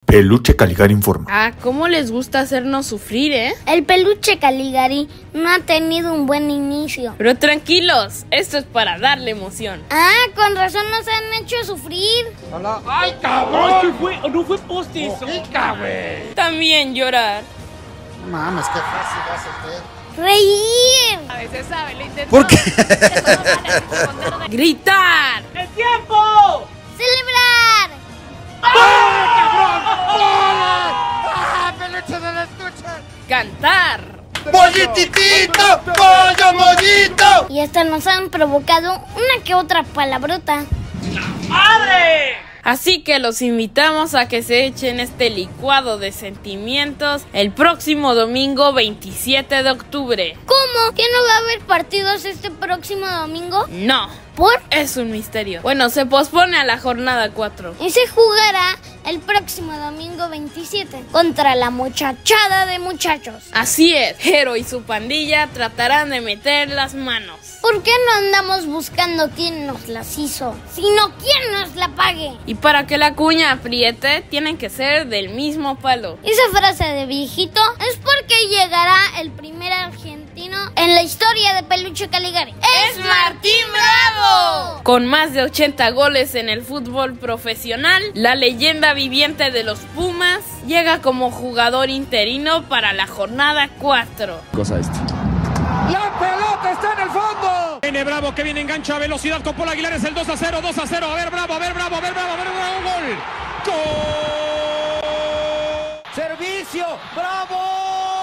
Peluche Caligari informa. Ah, ¿cómo les gusta hacernos sufrir, eh? El peluche Caligari no ha tenido un buen inicio. Pero tranquilos, esto es para darle emoción. Ah, con razón nos han hecho sufrir. Hola. ¡Ay, cabrón! No fue postizo. güey! También llorar. Mames, qué fácil va a ser. Reír. A veces sabe, lo intentó. ¿Por qué? Gritar. ¡El tiempo! Celebrar. ¡Ah, peluche de la estuche! Cantar. ¡Pollititito! ¡Pollo mollito! Y hasta nos han provocado una que otra palabrota. ¡Madre! Así que los invitamos a que se echen este licuado de sentimientos el próximo domingo 27 de octubre. ¿Cómo? ¿Que no va a haber partidos este próximo domingo? No, ¿Por? es un misterio. Bueno, se pospone a la jornada 4. Y se jugará el próximo domingo 27 contra la muchachada de muchachos. Así es, Jero y su pandilla tratarán de meter las manos. ¿Por qué no andamos buscando quién nos las hizo, sino quién nos la pague? Y para que la cuña apriete, tienen que ser del mismo palo. Esa frase de viejito es porque llegará el primer argentino en la historia de Peluche Caligari. ¡Es Martín Bravo! Con más de 80 goles en el fútbol profesional, la leyenda viviente de los Pumas llega como jugador interino para la jornada 4. ¡La pelota está en el fondo! Viene Bravo, que viene engancha a velocidad con Paul Aguilar, es el 2-0, 2-0. A ver, Bravo, gol. ¡Gol! ¡Servicio! ¡Bravo!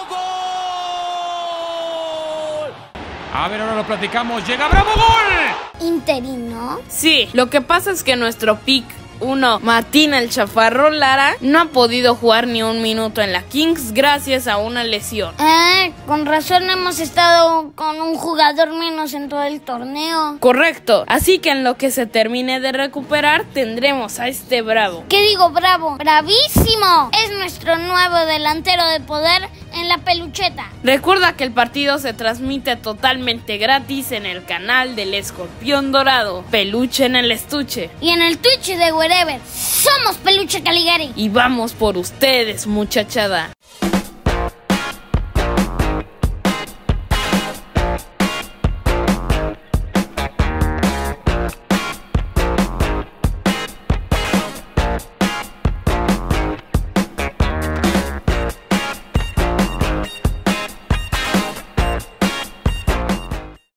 ¡Gol! A ver, ahora lo platicamos. ¡Llega Bravo! ¡Gol! ¿Interino? Sí, lo que pasa es que nuestro pick 1, Martín el Chafarrón Lara, no ha podido jugar ni un minuto en la Kings gracias a una lesión. Con razón hemos estado con un jugador menos en todo el torneo. Correcto, así que en lo que se termine de recuperar tendremos a este Bravo. ¿Qué digo, Bravo? ¡Bravísimo! Es nuestro nuevo delantero de poder en la pelucheta. Recuerda que el partido se transmite totalmente gratis en el canal del Escorpión Dorado, Peluche en el Estuche. Y en el Twitch de Wherever, somos Peluche Caligari. Y vamos por ustedes, muchachada.